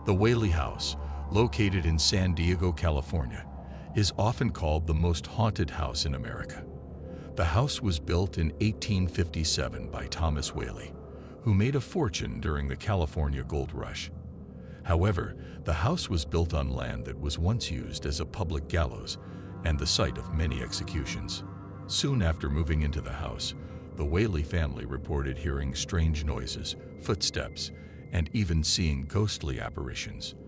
The Whaley House, located in San Diego, California, is often called the most haunted house in America. The house was built in 1857 by Thomas Whaley, who made a fortune during the California Gold Rush. However, the house was built on land that was once used as a public gallows and the site of many executions. Soon after moving into the house, the Whaley family reported hearing strange noises, footsteps, and even seeing ghostly apparitions.